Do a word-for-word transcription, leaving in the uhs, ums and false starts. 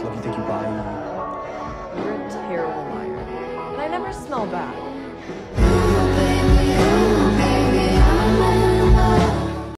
Like you think you buy me. You're a terrible liar. And I never smell bad.